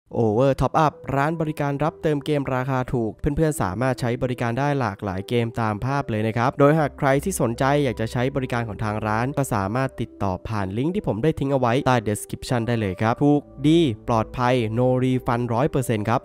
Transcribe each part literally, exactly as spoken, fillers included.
Over Top Up ร้านบริการรับเติมเกมราคาถูกเพื่อนๆสามารถใช้บริการได้หลากหลายเกมตามภาพเลยนะครับโดยหากใครที่สนใจอยากจะใช้บริการของทางร้านก็สามารถติดต่อผ่านลิงก์ที่ผมได้ทิ้งเอาไว้ใต้ description ได้เลยครับถูกดีปลอดภัย no refund ร้อยเปอร์เซ็นต์ ครับ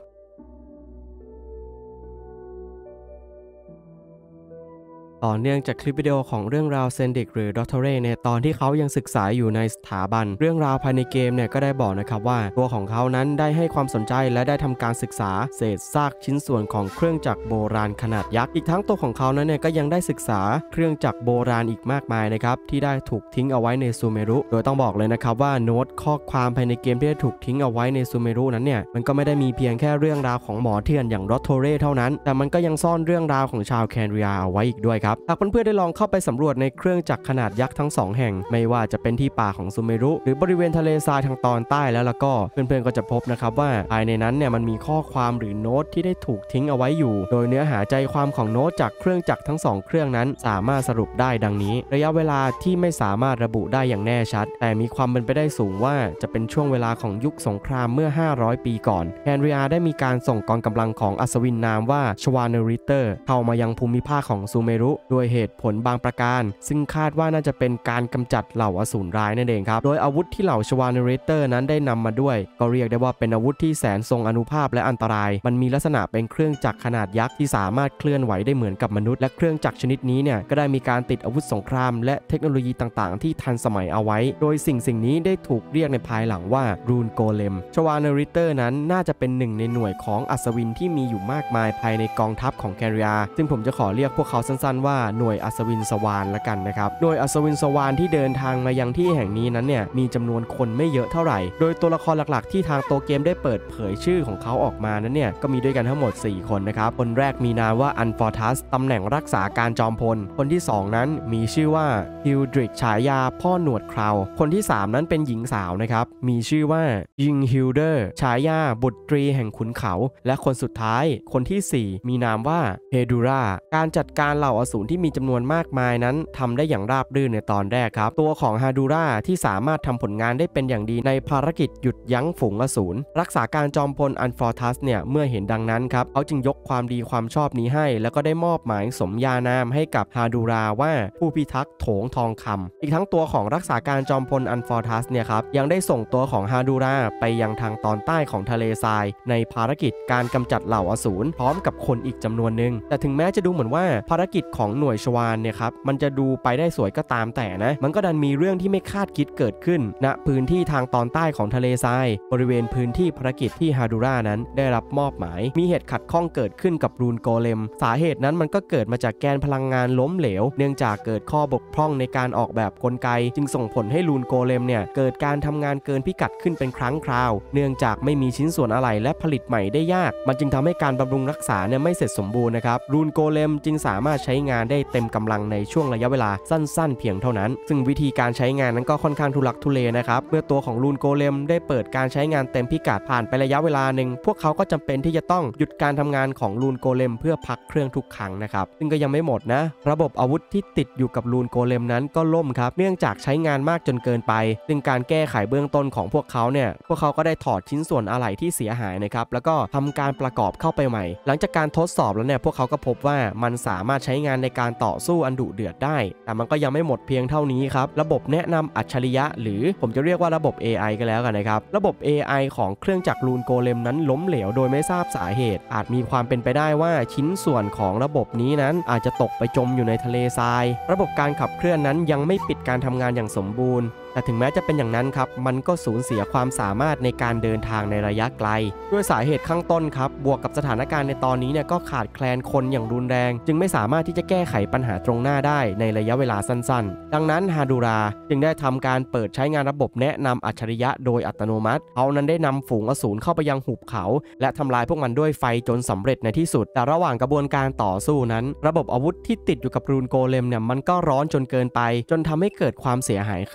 ต่อเนื่องจากคลิปวิดีโอของเรื่องราวเซนดิกหรือดอทเทเรในตอนที่เขายังศึกษาอยู่ในสถาบันเรื่องราวภายในเกมเนี่ยก็ได้บอกนะครับว่าตัวของเขานั้นได้ให้ความสนใจและได้ทำการศึกษาเศษซากชิ้นส่วนของเครื่องจักรโบราณขนาดยักษ์อีกทั้งตัวของเขานั้นเนี่ยก็ยังได้ศึกษาเครื่องจักรโบราณอีกมากมายนะครับที่ได้ถูกทิ้งเอาไว้ในซูเมรุโดยต้องบอกเลยนะครับว่าโน้ตข้อความภายในเกมที่ได้ถูกทิ้งเอาไว้ในซูเมรุนั้นเนี่ยมันก็ไม่ได้มีเพียงแค่เรื่องราวของหมอเถื่อนอย่างดอทเทเรเท่านั้นแต่มันก็ยังซ่อนเรื่องราวของชาวแคนเรียเอาไว้อีกด้วยครับหากเพื่อนๆได้ลองเข้าไปสำรวจในเครื่องจักรขนาดยักษ์ทั้งสองแห่งไม่ว่าจะเป็นที่ป่าของซูเมรุหรือบริเวณทะเลทรายทางตอนใต้แล้วแล้วก็เพื่อนๆก็จะพบนะครับว่าภายในนั้นเนี่ยมันมีข้อความหรือโน้ตที่ได้ถูกทิ้งเอาไว้อยู่โดยเนื้อหาใจความของโน้ตจากเครื่องจักรทั้งสองเครื่องนั้นสามารถสรุปได้ดังนี้ระยะเวลาที่ไม่สามารถระบุได้อย่างแน่ชัดแต่มีความเป็นไปได้สูงว่าจะเป็นช่วงเวลาของยุคสงครามเมื่อห้าร้อยปีก่อนแคนเรียได้มีการส่งกองกำลังของอัศวินนามว่าชวาเนริเตอร์เข้ามายังภูมิภาคของซูเมรุด้วยเหตุผลบางประการซึ่งคาดว่าน่าจะเป็นการกำจัดเหล่าอสูรร้ายนั่นเองครับโดยอาวุธที่เหล่าชวาเนเรเตอร์นั้นได้นำมาด้วยก็เรียกได้ว่าเป็นอาวุธที่แสนทรงอานุภาพและอันตรายมันมีลักษณะเป็นเครื่องจักรขนาดยักษ์ที่สามารถเคลื่อนไหวได้เหมือนกับมนุษย์และเครื่องจักรชนิดนี้เนี่ยก็ได้มีการติดอาวุธสงครามและเทคโนโลยีต่างๆที่ทันสมัยเอาไว้โดยสิ่งสิ่งนี้ได้ถูกเรียกในภายหลังว่ารูนโกเลมชวาเนริเตอร์นั้นน่าจะเป็นหนึ่งในหน่วยของอัศวินที่มีอยู่มากมายภายในกองทัพของแคริอาซึ่งผมจะขอเรียกพวกเขาสั้นๆว่าหน่วยอัศวินสวานละกันนะครับโดยอัศวินสวานที่เดินทางมายังที่แห่งนี้นั้นเนี่ยมีจำนวนคนไม่เยอะเท่าไหร่โดยตัวละครหลักๆที่ทางตัวเกมได้เปิดเผยชื่อของเขาออกมานั้นเนี่ยก็มีด้วยกันทั้งหมดสี่คนนะครับคนแรกมีนามว่าอันฟอร์ทัสตำแหน่งรักษาการจอมพลคนที่สองนั้นมีชื่อว่าฮิลดริกฉายาพ่อหนวดเคราคนที่สามนั้นเป็นหญิงสาวนะครับมีชื่อว่ายิงฮิลเดอร์ฉายาบุตรีแห่งขุนเขาและคนสุดท้ายคนที่สี่มีนามว่าเฮดูราการจัดการเหล่าอสูรที่มีจำนวนมากมายนั้นทำได้อย่างราบรื่นในตอนแรกครับตัวของฮาดูราที่สามารถทำผลงานได้เป็นอย่างดีในภารกิจหยุดยั้งฝูงอสูรรักษาการจอมพลอันฟอร์ทัสเนี่ยเมื่อเห็นดังนั้นครับเขาจึงยกความดีความชอบนี้ให้แล้วก็ได้มอบหมายสมญานามให้กับฮาดูราว่าผู้พิทักษ์โถงทองคำอีกทั้งตัวของรักษาการจอมพลอันฟอร์ทัสเนี่ยครับยังได้ส่งตัวของฮาดูราไปยังทางตอนใต้ของทะเลทรายในภารกิจการกำจัดเหล่าอสูรพร้อมกับคนอีกจำนวนหนึ่งแต่ถึงแม้จะดูเหมือนว่าภารกิจของหน่วยชวานเนี่ยครับมันจะดูไปได้สวยก็ตามแต่นะมันก็ดันมีเรื่องที่ไม่คาดคิดเกิดขึ้นณพื้นที่ทางตอนใต้ของทะเลทรายบริเวณพื้นที่ภารกิจที่ฮาดูรานั้นได้รับมอบหมายมีเหตุขัดข้องเกิดขึ้นกับรูนโกเลมสาเหตุนั้นมันก็เกิดมาจากแกนพลังงานล้มเหลวเนื่องจากเกิดข้อบกพร่องในการออกแบบกลไกจึงส่งผลให้รูนโกเลมเนี่ยเกิดการทำงานเกินพิกัดขึ้นเป็นครั้งคราวเนื่องจากไม่มีชิ้นส่วนอะไหล่และผลิตใหม่ได้ยากมันจึงทำให้การบำรุงรักษาเนี่ยไม่เสร็จสมบูรณ์นะครับรูนโกเลมจึงสามารถใช้งานได้เต็มกำลังในช่วงระยะเวลาสั้นๆเพียงเท่านั้นซึ่งวิธีการใช้งานนั้นก็ค่อนข้างทุลักทุเลนะครับเมื่อตัวของรูนโกเลมได้เปิดการใช้งานเต็มพิกัดผ่านไประยะเวลาหนึ่งพวกเขาก็จำเป็นที่จะต้องหยุดการทำงานของรูนโกเลมเพื่อพักเครื่องทุกครั้งนะครับซึ่งก็ยังไม่หมดนะระบบอาวุธที่ติดอยู่กับรูนโกเลมนั้นก็ล่มครับเนื่องจากใช้งานมากจนเกินไปซึ่งการแก้ไขเบื้องต้นของพวกเขาเนี่ยพวกเขาก็ได้ถอดชิ้นส่วนอะไหล่ที่เสียหายนะครับแล้วก็ทำการประกอบเข้าไปใหม่หลังจากการทดสอบแล้วเนี่ยพวกเขาก็พบว่ามันสามารถใช้งานในการต่อสู้อันดุเดือดได้แต่มันก็ยังไม่หมดเพียงเท่านี้ครับระบบแนะนำอัจฉริยะหรือผมจะเรียกว่าระบบ เอ ไอ ก็แล้วกันนะครับระบบ เอ ไอ ของเครื่องจักรรูนโกเลมนั้นล้มเหลวโดยไม่ทราบสาเหตุอาจมีความเป็นไปได้ว่าชิ้นส่วนของระบบนี้นั้นอาจจะตกไปจมอยู่ในทะเลทรายระบบการขับเคลื่อนนั้นยังไม่ปิดการทำงานอย่างสมบูรณ์แต่ถึงแม้จะเป็นอย่างนั้นครับมันก็สูญเสียความสามารถในการเดินทางในระยะไกลด้วยสาเหตุข้างต้นครับบวกกับสถานการณ์ในตอนนี้เนี่ยก็ขาดแคลนคนอย่างรุนแรงจึงไม่สามารถที่จะแก้ไขปัญหาตรงหน้าได้ในระยะเวลาสั้นๆดังนั้นฮาดูราจึงได้ทำการเปิดใช้งานระบบแนะนำอัจฉริยะโดยอัตโนมัติเขานั้นได้นำฝูงอสูรเข้าไปยังหุบเขาและทำลายพวกมันด้วยไฟจนสำเร็จในที่สุดแต่ระหว่างกระบวนการต่อสู้นั้นระบบอาวุธที่ติดอยู่กับรูนโกเลมเนี่ยมันก็ร้อนจนเกินไปจนทำให้เกิดความเสียหายขึ้นส่วน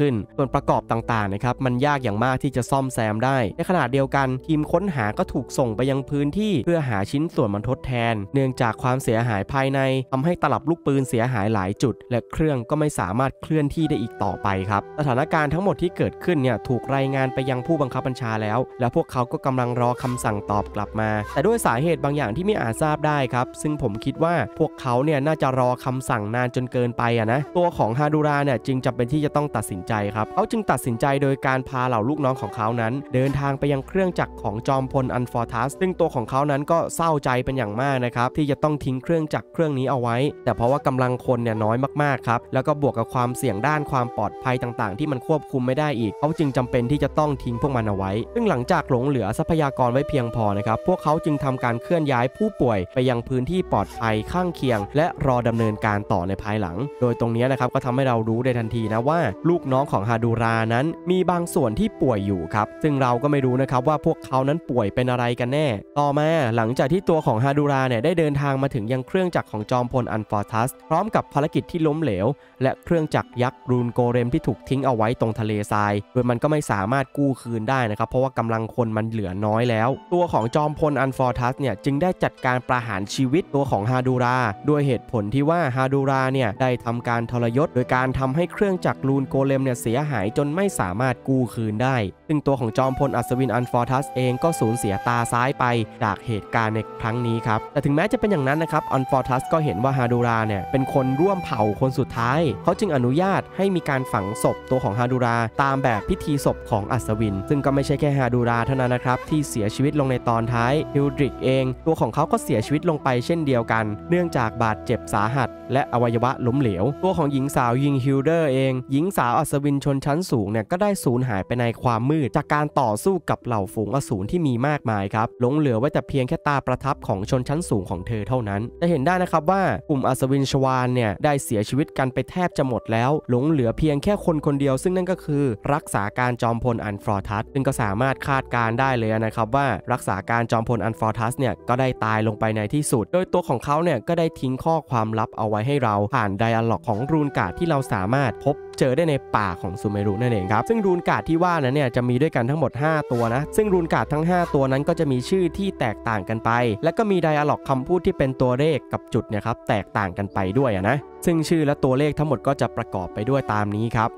ประกอบต่างๆนะครับมันยากอย่างมากที่จะซ่อมแซมได้ในขณะเดียวกันทีมค้นหาก็ถูกส่งไปยังพื้นที่เพื่อหาชิ้นส่วนมาทดแทนเนื่องจากความเสียหายภายในทำให้ตลับลูกปืนเสียหายหลายจุดและเครื่องก็ไม่สามารถเคลื่อนที่ได้อีกต่อไปครับสถานการณ์ทั้งหมดที่เกิดขึ้นเนี่ยถูกรายงานไปยังผู้บังคับบัญชาแล้วและพวกเขาก็กำลังรอคำสั่งตอบกลับมาแต่ด้วยสาเหตุบางอย่างที่ไม่อาจทราบได้ครับซึ่งผมคิดว่าพวกเขาเนี่ยน่าจะรอคำสั่งนานจนเกินไปอะนะตัวของฮาดูราเนี่ยจึงจำเป็นที่จะต้องตัดสินใจครับเขาจึงตัดสินใจโดยการพาเหล่าลูกน้องของเขานั้นเดินทางไปยังเครื่องจักรของจอมพลอันฟอร์ทัสซึ่งตัวของเขานั้นก็เศร้าใจเป็นอย่างมากนะครับที่จะต้องทิ้งเครื่องจักรเครื่องนี้เอาไว้แต่เพราะว่ากำลังคนเนี่ยน้อยมากๆครับแล้วก็บวกกับความเสี่ยงด้านความปลอดภัยต่างๆที่มันควบคุมไม่ได้อีกเขาจึงจำเป็นที่จะต้องทิ้งพวกมันเอาไว้ซึ่งหลังจากหลงเหลือทรัพยากรไว้เพียงพอนะครับพวกเขาจึงทำการเคลื่อนย้ายผู้ป่วยไปยังพื้นที่ปลอดภัยข้างเคียงและรอดำเนินการต่อในภายหลังโดยตรงนี้นะครับก็ทำให้เรารู้ได้ทันทีนะว่าลูกน้องของฮาดูรานั้นมีบางส่วนที่ป่วยอยู่ครับซึ่งเราก็ไม่รู้นะครับว่าพวกเขานั้นป่วยเป็นอะไรกันแน่ต่อมาหลังจากที่ตัวของฮาดูราเนี่ยได้เดินทางมาถึงยังเครื่องจักรของจอมพลอันฟอร์ทัสพร้อมกับภารกิจที่ล้มเหลวและเครื่องจักรยักษ์รูนโกเรมที่ถูกทิ้งเอาไว้ตรงทะเลทรายโดยมันก็ไม่สามารถกู้คืนได้นะครับเพราะว่ากำลังคนมันเหลือน้อยแล้วตัวของจอมพลอันฟอร์ทัสเนี่ยจึงได้จัดการประหารชีวิตตัวของฮาดูราด้วยเหตุผลที่ว่าฮาดูราเนี่ยได้ทำการทรยศโดยการทำให้เครื่องจักรรูนโกเลมเนี่ยเสียหายจนไม่สามารถกู้คืนได้ซึ่งตัวของจอมพลอัศวินอันฟอร์ทัสเองก็สูญเสียตาซ้ายไปจากเหตุการณ์ในครั้งนี้ครับแต่ถึงแม้จะเป็นอย่างนั้นนะครับอันฟอร์ทัสก็เห็นว่าฮาดูราเนี่ยเป็นคนร่วมเผ่าคนสุดท้ายเขาจึงอนุญาตให้มีการฝังศพตัวของฮาดูราตามแบบพิธีศพของอัศวินซึ่งก็ไม่ใช่แค่ฮาดูราเท่านั้นนะครับที่เสียชีวิตลงในตอนท้ายฮิลดริกเองตัวของเขาก็เสียชีวิตลงไปเช่นเดียวกันเนื่องจากบาดเจ็บสาหัสและอวัยวะล้มเหลวตัวของหญิงสาวยิงฮิลเดอร์เองหญิงสาวอัศวินชนชั้นสูงเนี่ยก็ได้สูญหายไปในความมืดจากการต่อสู้กับเหล่าฝูงอสูรที่มีมากมายครับหลงเหลือไว้แต่เพียงแค่ตาประทับของชนชั้นสูงของเธอเท่านั้นจะเห็นได้นะครับว่ากลุ่มอัศวินชวาลเนี่ยได้เสียชีวิตกันไปแทบจะหมดแล้วหลงเหลือเพียงแค่คนคนเดียวซึ่งนั่นก็คือรักษาการจอมพลอันฟอร์ทัสซึ่งก็สามารถคาดการได้เลยนะครับว่ารักษาการจอมพลอันฟอร์ทัสเนี่ยก็ได้ตายลงไปในที่สุดโดยตัวของเขาเนี่ยก็ได้ทิ้งข้อความลับเอาไว้ให้เราผ่านไดอะล็อกของรูนการ์ดที่เราสามารถพบเจอได้ในป่าของซูเมรุนั่นเองครับซึ่งรูนการ์ดที่ว่านั้นเนี่ยจะมีด้วยกันทั้งหมดห้าตัวนะซึ่งรูนการ์ดทั้งห้าตัวนั้นก็จะมีชื่อที่แตกต่างกันไปและก็มีไดอะล็อกคำพูดที่เป็นตัวเลขกับจุดเนี่ยครับแตกต่างกันไปด้วยนะซึ่งชื่อและตัวเลขทั้งหมดก็จะประกอบไปด้วยตามนี้ครับ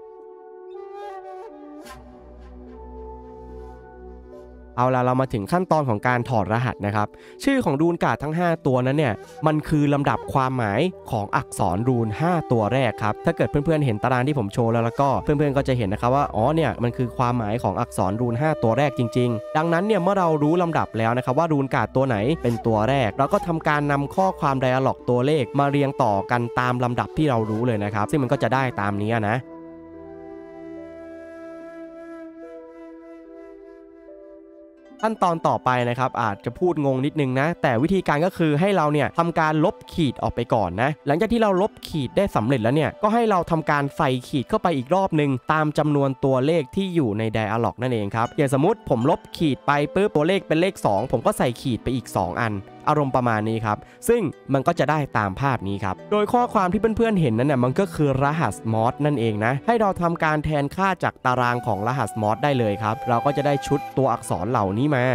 เอาล่ะเรามาถึงขั้นตอนของการถอดรหัสนะครับชื่อของรูนการ์ดทั้งห้าตัวนั้นเนี่ยมันคือลำดับความหมายของอักษรรูนห้าตัวแรกครับถ้าเกิดเพื่อนๆเห็นตารางที่ผมโชว์แล้วแล้วก็เพื่อนๆก็จะเห็นนะครับว่าอ๋อเนี่ยมันคือความหมายของอักษรรูนห้าตัวแรกจริงๆดังนั้นเนี่ยเมื่อเรารู้ลำดับแล้วนะครับว่ารูนการ์ดตัวไหนเป็นตัวแรกเราก็ทำการนำข้อความไดอะล็อกตัวเลขมาเรียงต่อกันตามลำดับที่เรารู้เลยนะครับซึ่งมันก็จะได้ตามนี้นะขั้นตอนต่อไปนะครับอาจจะพูดงงนิดนึงนะแต่วิธีการก็คือให้เราเนี่ยทำการลบขีดออกไปก่อนนะหลังจากที่เราลบขีดได้สำเร็จแล้วเนี่ยก็ให้เราทำการใส่ขีดเข้าไปอีกรอบนึงตามจำนวนตัวเลขที่อยู่ในไดอะล็อกนั่นเองครับอย่างสมมติผมลบขีดไปปุ๊บตัวเลขเป็นเลขสองผมก็ใส่ขีดไปอีกสองอันอารมณ์ประมาณนี้ครับซึ่งมันก็จะได้ตามภาพนี้ครับโดยข้อความที่เพื่อนๆเห็นนั้นเนี่ยมันก็คือรหัสมอสนั่นเองนะให้เราทำการแทนค่าจากตารางของรหัสมอสได้เลยครับเราก็จะได้ชุดตัวอักษรเหล่านี้มา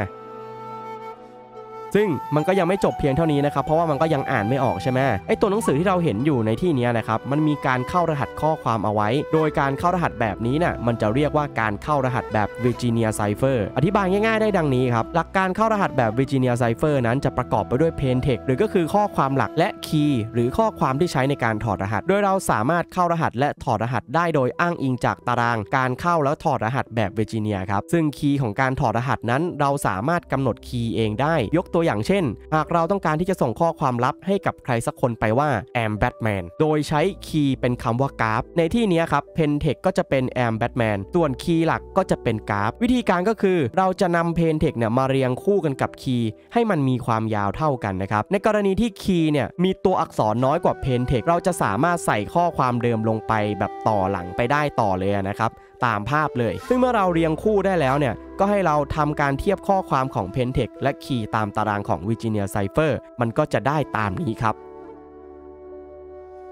ซึ่งมันก็ยังไม่จบเพียงเท่านี้นะครับเพราะว่ามันก็ยังอ่านไม่ออกใช่ไหมไอตัวหนังสือที่เราเห็นอยู่ในที่นี้นะครับมันมีการเข้ารหัสข้อความเอาไว้โดยการเข้ารหัสแบบนี้น่ะมันจะเรียกว่าการเข้ารหัสแบบ Virginia Cipher อธิบายง่ายๆได้ดังนี้ครับหลักการเข้ารหัสแบบ Virginia Cipher นั้นจะประกอบไปด้วย Plain Text หรือก็คือข้อความหลักและ Key หรือข้อความที่ใช้ในการถอดรหัสโดยเราสามารถเข้ารหัสและถอดรหัสได้โดยอ้างอิงจากตารางการเข้าแล้วถอดรหัสแบบ Virginia ครับซึ่งคีย์ของการถอดรหัสนั้นเราสามารถกำหนดคีย์เองได้ยกตัวอย่างเช่นหากเราต้องการที่จะส่งข้อความลับให้กับใครสักคนไปว่า am Batman โดยใช้คีย์เป็นคำว่ากราฟในที่นี้ครับ Plain Text ก็จะเป็น am Batman ส่วนคีย์หลักก็จะเป็นกราฟวิธีการก็คือเราจะนำ Plain Text เนี่ยมาเรียงคู่กันกับคีย์ให้มันมีความยาวเท่ากันนะครับในกรณีที่คีย์เนี่ยมีตัวอักษรน้อยกว่า Plain Text เราจะสามารถใส่ข้อความเดิมลงไปแบบต่อหลังไปได้ต่อเลยนะครับตามภาพเลยซึ่งเมื่อเราเรียงคู่ได้แล้วเนี่ยก็ให้เราทำการเทียบข้อความของ Plain Text และคีย์ตามตารางของ Virginia Cipher มันก็จะได้ตามนี้ครับ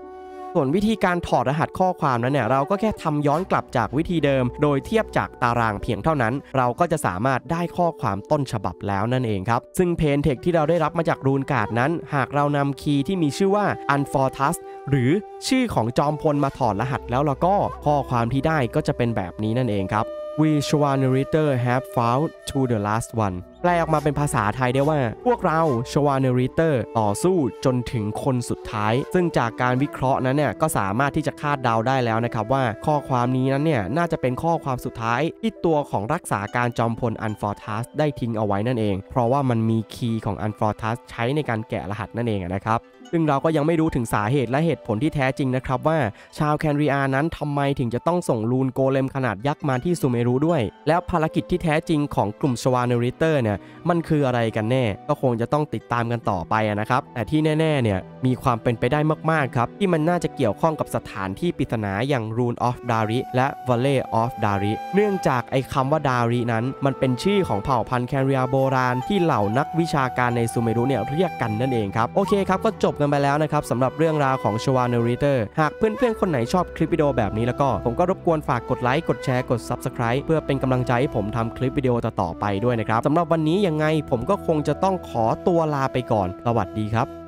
ส่วนวิธีการถอดรหัสข้อความนั้นเนี่ยเราก็แค่ทำย้อนกลับจากวิธีเดิมโดยเทียบจากตารางเพียงเท่านั้นเราก็จะสามารถได้ข้อความต้นฉบับแล้วนั่นเองครับซึ่งเพนเทคที่เราได้รับมาจากรูนการ์ดนั้นหากเรานำคีย์ที่มีชื่อว่า Unfortus หรือชื่อของจอมพลมาถอดรหัสแล้วแล้วก็ข้อความที่ได้ก็จะเป็นแบบนี้นั่นเองครับ We Schwarzenegger have found to the last one แปลออกมาเป็นภาษาไทยได้ว่าพวกเรา Schwarzenegger ต่อสู้จนถึงคนสุดท้ายซึ่งจากการวิเคราะห์นั้นเนี่ยก็สามารถที่จะคาดเดาได้แล้วนะครับว่าข้อความนี้นั้นเนี่ยน่าจะเป็นข้อความสุดท้ายที่ตัวของรักษาการจอมพล Unfortus ได้ทิ้งเอาไว้นั่นเองเพราะว่ามันมีคีย์ของ Unfortus ใช้ในการแกะรหัสนั่นเองนะครับซึ่งเราก็ยังไม่รู้ถึงสาเหตุและเหตุผลที่แท้จริงนะครับว่าชาวแคนริอานั้นทำไมถึงจะต้องส่งลูนโกเลมขนาดยักษ์มาที่ซูเมรุด้วยแล้วภารกิจที่แท้จริงของกลุ่มชวาเนริเตอร์เนี่ยมันคืออะไรกันแน่ก็คงจะต้องติดตามกันต่อไปนะครับแต่ที่แน่ๆเนี่ยมีความเป็นไปได้มากๆครับที่มันน่าจะเกี่ยวข้องกับสถานที่ปริศนาอย่าง Rune of Dari และ Valley of Dari เนื่องจากไอ้คำว่า Dari นั้นมันเป็นชื่อของเผ่าพันธุ์แคนริอาโบราณที่เหล่านักวิชาการในซูเมรุเนี่ยเรียกกันนั่นเองครับโอเคครับก็จบกันไปแล้วนะครับสำหรับเรื่องราวของ Schwarzenegger หากเพื่อนๆคนไหนชอบคลิปวิดีโอแบบนี้แล้วก็ผมก็รบกวนฝากกดไลค์กดแชร์กด Subscribe เพื่อเป็นกำลังใจให้ผมทำคลิปวิดีโอต่อๆไปด้วยนะครับสำหรับวันนี้ยังไงผมก็คงจะต้องขอตัวลาไปก่อนสวัสดีครับ